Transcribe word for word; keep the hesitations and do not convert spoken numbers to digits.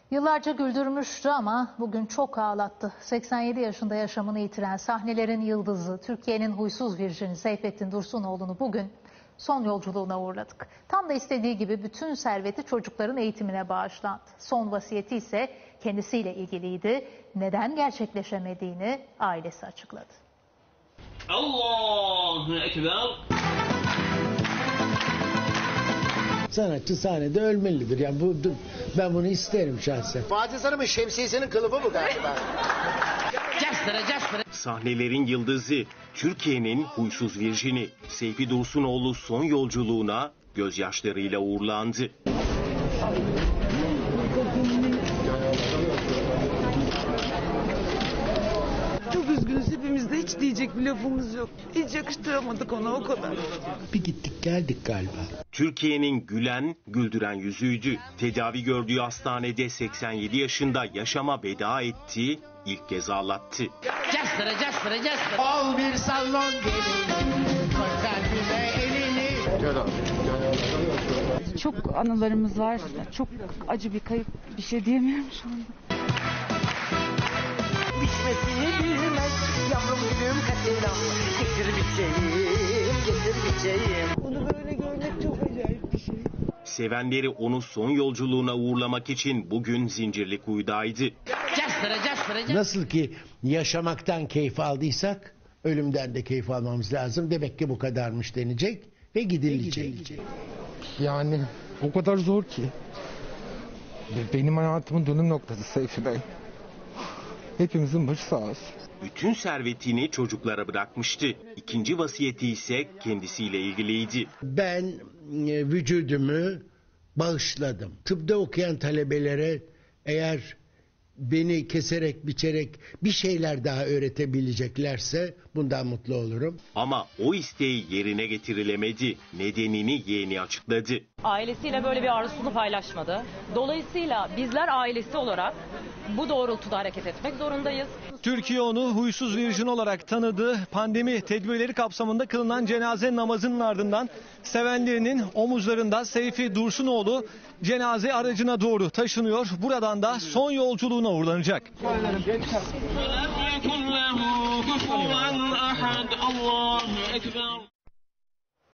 Yıllarca güldürmüştü ama bugün çok ağlattı. seksen yedi yaşında yaşamını yitiren sahnelerin yıldızı, Türkiye'nin huysuz virjini Seyfettin Dursunoğlu'nu bugün son yolculuğuna uğurladık. Tam da istediği gibi bütün serveti çocukların eğitimine bağışlandı. Son vasiyeti ise kendisiyle ilgiliydi. Neden gerçekleşemediğini ailesi açıkladı. Allahu Ekber. Sanatçı sahnede ölmelidir. Yani bu, ben bunu isterim şahsen. Fatih Sarım'ın şemsiyesinin kılıfı bu galiba. Sahnelerin yıldızı, Türkiye'nin huysuz virjini Seyfi Dursunoğlu son yolculuğuna gözyaşlarıyla uğurlandı. Çok üzgünüz, hepimiz de hiç diyecek bir lafımız yok. Hiç yakıştıramadık ona, o kadar. Bir gittik geldik galiba. Türkiye'nin gülen, güldüren yüzüydü. Tedavi gördüğü hastanede seksen yedi yaşında yaşama veda etti, ilk kez ağlattı. Castıra castıra castıra. Al bir sallon gelin, koy kalbime elini. Çok anılarımız var, çok acı bir kayıp, bir şey diyemiyorum şu anda. Bitmesini bilmez yavrum gülüm kaçıram. Getir biçeyim, getir biçeyim. Bunu böyle görmek çok acayip bir şey. Sevenleri onu son yolculuğuna uğurlamak için bugün Zincirlikuyu'daydı. Castıra castıra castıra. Nasıl ki yaşamaktan keyif aldıysak ölümden de keyif almamız lazım. Demek ki bu kadarmış denecek ve gidilecek. Yani o kadar zor ki. Benim hayatımın dönüm noktası Seyfi Bey. Hepimizin başı sağ olsun. Bütün servetini çocuklara bırakmıştı. İkinci vasiyeti ise kendisiyle ilgiliydi. Ben e, vücudumu bağışladım. Tıpta okuyan talebelere eğer beni keserek biçerek bir şeyler daha öğretebileceklerse bundan mutlu olurum. Ama o isteği yerine getirilemedi. Nedenini yeğeni açıkladı. Ailesiyle böyle bir arzusunu paylaşmadı. Dolayısıyla bizler ailesi olarak bu doğrultuda hareket etmek zorundayız. Türkiye onu huysuz virjin olarak tanıdı. Pandemi tedbirleri kapsamında kılınan cenaze namazının ardından sevenlerinin omuzlarında Seyfi Dursunoğlu cenaze aracına doğru taşınıyor. Buradan da son yolculuğuna uğurlanacak. Allahu Ekber.